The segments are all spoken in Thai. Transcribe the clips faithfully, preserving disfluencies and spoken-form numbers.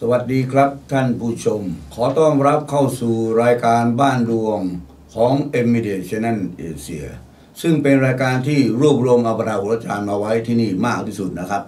สวัสดีครับท่านผู้ชมขอต้อนรับเข้าสู่รายการบ้านดวงของ เอ็ม Media Channel Asia ซึ่งเป็นรายการที่รวบรวมเอาบรรดาโหราจารย์มาไว้ที่นี่มากที่สุดนะครับ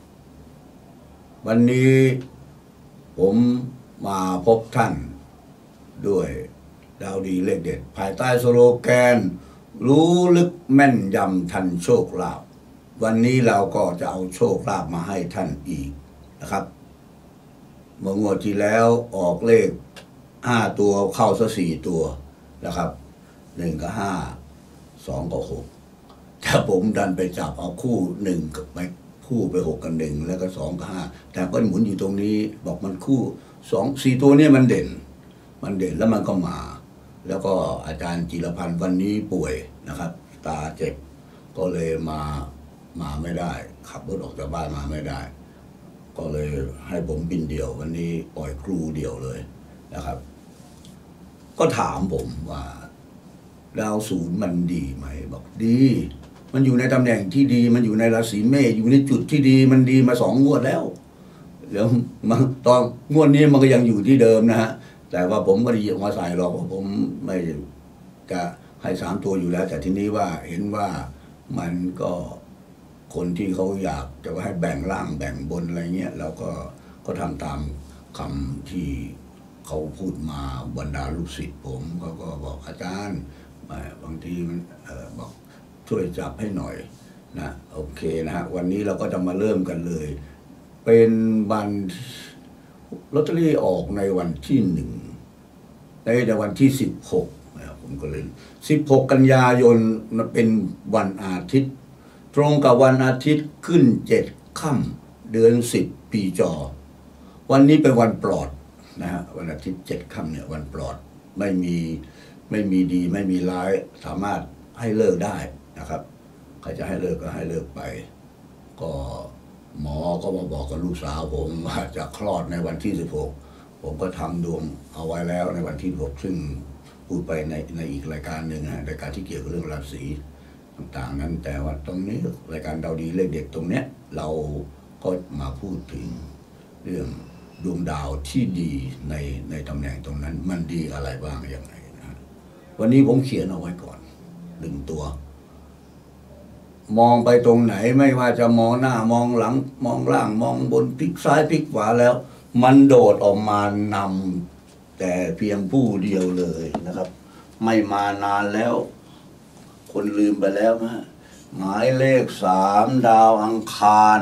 วันนี้ผมมาพบท่านด้วยดาวดีเลขเด็ดภายใต้สโลแกนรู้ลึกแม่นยำทันโชคลาภวันนี้เราก็จะเอาโชคลาภมาให้ท่านอีกนะครับเมื่องวดที่แล้วออกเลขห้าตัวเข้าซะสี่ตัวนะครับหนึ่งกับห้าสองกับหกแต่ผมดันไปจับเอาคู่หนึ่งกับไปคู่ไปหกกับหนึ่งแล้วก็สองกับห้าแต่ก็หมุนอยู่ตรงนี้บอกมันคู่สองสี่ตัวนี้มันเด่นมันเด่นแล้วมันก็มาแล้วก็อาจารย์จิรพันธ์วันนี้ป่วยนะครับตาเจ็บก็เลยมามาไม่ได้ขับรถออกจากบ้านมาไม่ได้ก็เลยให้ผมบินเดี่ยววันนี้ปล่อยครูเดี่ยวเลยนะครับก็ถามผมว่าดาวศูนย์มันดีไหมบอกดีมันอยู่ในตำแหน่งที่ดีมันอยู่ในราศีเมษอยู่ในจุดที่ดีมันดีมาสองงวดแล้วเดี๋ยวมันตอนงวดนี้มันก็ยังอยู่ที่เดิมนะฮะแต่ว่าผมก็ได้ยิงมาใส่หรอกผมไม่จะให้สามตัวอยู่แล้วแต่ทีนี้ว่าเห็นว่ามันก็คนที่เขาอยากจะให้แบ่งล่างแบ่งบนอะไรเงี้ยเราก็ก็ทำตามคำที่เขาพูดมาบรรดาลูกศิษย์ผมเขาก็บอกอาจารย์บางทีมันบอกช่วยจับให้หน่อยนะโอเคนะฮะวันนี้เราก็จะมาเริ่มกันเลยเป็นวันลอตเตอรี่ออกในวันที่หนึ่งในวันที่สิบหกนะผมก็เลยสิบหกกันยายนเป็นวันอาทิตย์ตรงกับวันอาทิตย์ขึ้นเจ็ดค่ำเดือนสิบปีจอวันนี้เป็นวันปลอดนะฮะวันอาทิตย์เจ็ดค่ำเนี่ยวันปลอดไม่มีไม่มีดีไม่มีร้ายสามารถให้เลิกได้นะครับใครจะให้เลิกก็ให้เลิกไปก็หมอก็มาบอกกับลูกสาวผมว่าจะคลอดในวันที่สิบหกผมก็ทำดวงเอาไว้แล้วในวันที่หกซึ่งพูดไปในในอีกรายการหนึ่งนะรายการที่เกี่ยวกับเรื่องราศีต่างๆนั้นแต่ว่าตรงนี้รายการดาวดีเลขเด็กตรงเนี้ยเราก็มาพูดถึงเรื่องดวงดาวที่ดีในในตำแหน่งตรงนั้นมันดีอะไรบ้างอย่างไรนะวันนี้ผมเขียนเอาไว้ก่อนหนึ่งตัวมองไปตรงไหนไม่ว่าจะมองหน้ามองหลังมองล่างมองบนพลิกซ้ายพลิกขวาแล้วมันโดดออกมานำแต่เพียงผู้เดียวเลยนะครับไม่มานานแล้วคนลืมไปแล้วนะหมายเลขสามดาวอังคาร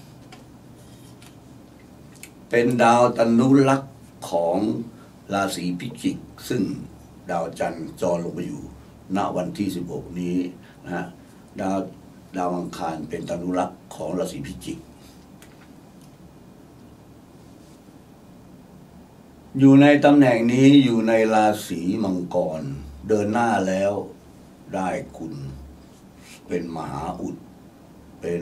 เป็นดาวตนุลักษณ์ของราศีพิจิกซึ่งดาวจันทร์จรลงไปอยู่ณวันที่สิบหกนี้นะฮะดาวดาวอังคารเป็นตนุลักษณ์ของราศีพิจิกอยู่ในตำแหน่งนี้อยู่ในราศีมังกรเดินหน้าแล้วได้คุณเป็นมหาอุดเป็น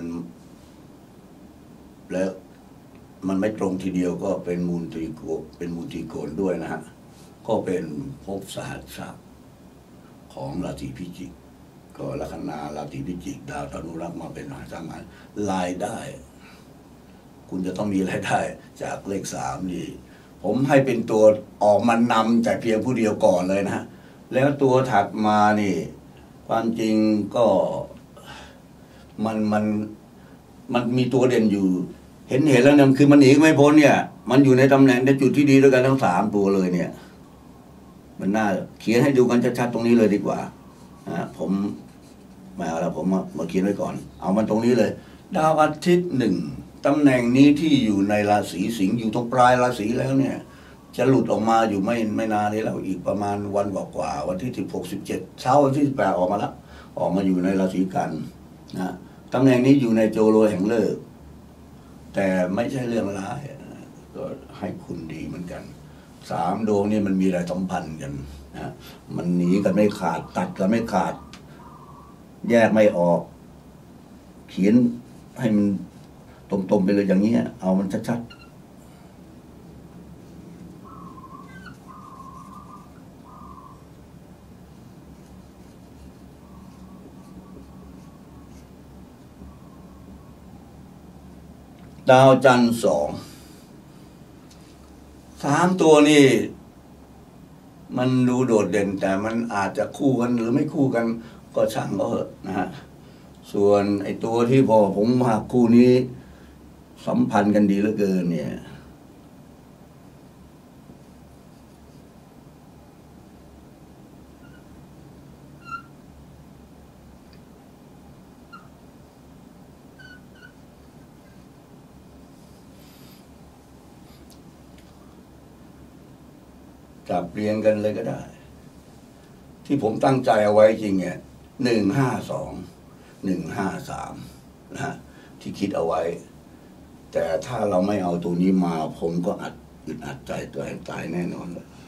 แล้วมันไม่ตรงทีเดียวก็เป็นมูลตรีโกเป็นมูลตรีโกนด้วยนะฮะก็เป็นภพสหัสสของราศีพิจิกก็ลัคนาราศีพิจิกดาวตนุรักษ์มาเป็นมหาสงานรายได้คุณจะต้องมีรายได้จากเลขสามนี่ผมให้เป็นตัวออกมานำแต่เพียงผู้เดียวก่อนเลยนะฮะแล้วตัวถัดมานี่ความจริงก็มันมันมันมีตัวเด่นอยู่เห็นเห็นแล้วเนี่ยคือมันหนีไม่พ้นเนี่ยมันอยู่ในตำแหน่งในจุดที่ดีด้วยกันทั้งสามตัวเลยเนี่ยมันน่าเขียนให้ดูกันชัดๆตรงนี้เลยดีกว่านะผมมาเอาแล้วผมมามาเขียนไว้ก่อนเอามันตรงนี้เลยดาวอาทิตย์หนึ่งตำแหน่งนี้ที่อยู่ในราศีสิงห์อยู่ตรงปลายราศีแล้วเนี่ยจะหลุดออกมาอยู่ไม่ไม่นานนี้แล้วอีกประมาณวันกว่าๆวันที่สิบหกสิบเจ็ดเช้าวันที่สิบแปดออกมาแล้วออกมาอยู่ในราศีกันนะตำแหน่งนี้อยู่ในโจโลแห่งเลิกแต่ไม่ใช่เรื่องร้ายก็ให้คุณดีเหมือนกันสามดวงนี่มันมีอะไรสัมพันธ์กันนะมันหนีกันไม่ขาดตัดกันไม่ขาดแยกไม่ออกเขียนให้มันตรงๆไปเลยอย่างนี้เอามันชัดๆดาวจันทร์สองามตัวนี่มันดูโดดเด่นแต่มันอาจจะคู่กันหรือไม่คู่กันก็ช่างก็เถอะนะฮะส่วนไอ้ตัวที่พอผมมาคู่นี้สัมพันธ์กันดีเหลือเกินเนี่ยจับเรียงกันเลยก็ได้ที่ผมตั้งใจเอาไว้จริงเนี่ยหนึ่งห้าสองหนึ่งห้าสามนะฮะที่คิดเอาไว้แต่ถ้าเราไม่เอาตัวนี้มาผมก็อัดอึดอัดใจตัวเองตายแน่นอนเลย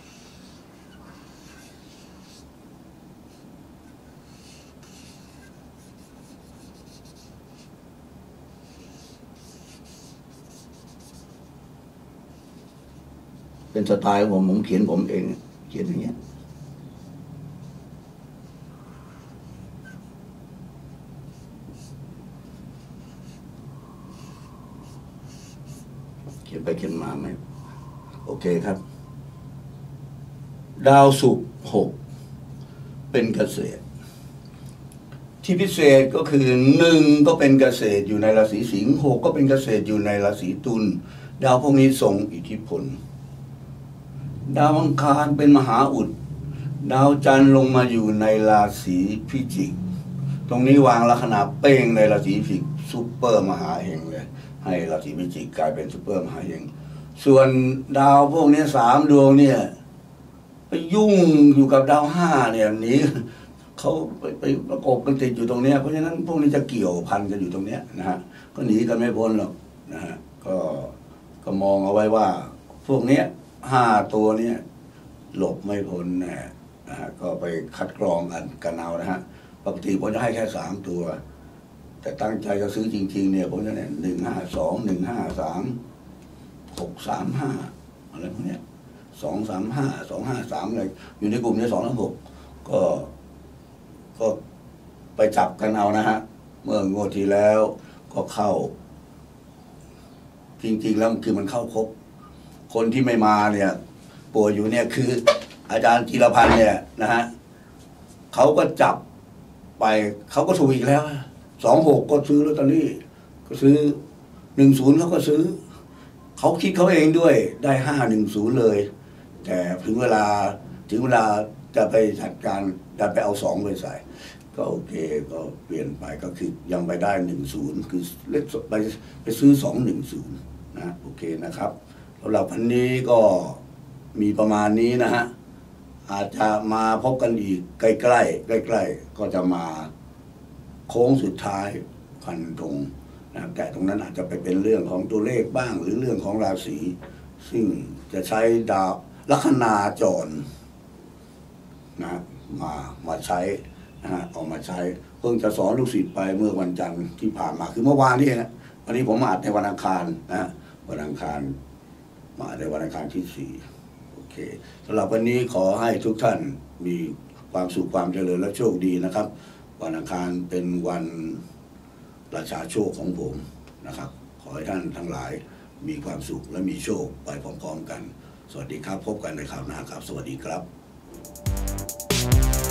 เป็นสไตล์ผมผมเขียนผมเองเขียนอย่างเงี้ยเขียนไปเขียนมาไหมโอเคครับดาวศุกร์หกเป็นเกษตรที่พิเศษก็คือหนึ่งก็เป็นเกษตรอยู่ในราศีสิงห์หกก็เป็นเกษตรอยู่ในราศีตุลดาวพวกนี้ทรงอิทธิพลดาวอังคารเป็นมหาอุดดาวจันทร์ลงมาอยู่ในราศีพิจิกตรงนี้วางลัคนาเป้งในราศีพิจิกซุปเปอร์มหาเฮงเลยให้ราศีพิจิกกลายเป็นซุปเปอร์มหาเฮงส่วนดาวพวกนี้สามดวงเนี่ยไปยุ่งอยู่กับดาวห้าเนี่ยนี้เขาไปไปประกบกันติดอยู่ตรงนี้เพราะฉะนั้นพวกนี้จะเกี่ยวพันกันอยู่ตรงนี้นะฮะก็หนีกันไม่พ้นหรอกนะฮะก็ก็มองเอาไว้ว่าพวกนี้ห้าตัวเนี่ยหลบไม่พ้นแน่นะฮะก็ไปคัดกรองกันกันเอานะฮะปกติผมจะให้แค่สามตัวแต่ตั้งใจจะซื้อจริงๆเนี่ยผมจะเนี่ยหนึ่งห้าสองหนึ่งห้าสามหกสามห้าอะไรพวกเนี้ยสองสามห้าสองห้าสามอะไรอยู่ในกลุ่มนี้สองทั้งหกก็ก็ไปจับกันเอานะฮะเมื่องวดที่แล้วก็เข้าจริงๆแล้วคือมันเข้าครบคนที่ไม่มาเนี่ยป่วยอยู่เนี่ยคืออาจารย์จิรพันธ์เนี่ยนะฮะเขาก็จับไปเขาก็ถูกอีกแล้วสองหกก็ซื้อลอตเตอรี่ก็ซื้อหนึ่งศูนย์เขาก็ซื้อเขาคิดเขาเองด้วยได้ห้าหนึ่งศูนย์เลยแต่ถึงเวลาถึงเวลาจะไปจัดการจะไปเอาสองไปใส่ก็โอเคก็เปลี่ยนไปก็คือยังไปได้หนึ่งศูนย์คือเล็กไปไปซื้อสองหนึ่งศูนย์นะโอเคนะครับสำหรับวันนี้ก็มีประมาณนี้นะฮะอาจจะมาพบกันอีกใกล้ๆใกล้ๆก็จะมาโค้งสุดท้ายพันธงนะแต่ตรงนั้นอาจจะไปเป็นเรื่องของตัวเลขบ้างหรือเรื่องของราศีซึ่งจะใช้ดาวลัคนาจรนะมามาใช้นะฮะเอามาใช้เพิ่งจะสอนลูกศิษย์ไปเมื่อวันจันทร์ที่ผ่านมาคือเมื่อวานนี้นะวันนี้ผมมาอัดในวันอังคารนะวันอังคารมาในวันอังคารที่สี่โอเคสำหรับวันนี้ขอให้ทุกท่านมีความสุขความเจริญและโชคดีนะครับวันอังคารเป็นวันราชาโชคของผมนะครับขอให้ท่านทั้งหลายมีความสุขและมีโชคไปพร้อมๆกันสวัสดีครับพบกันในคราวหน้าครับสวัสดีครับ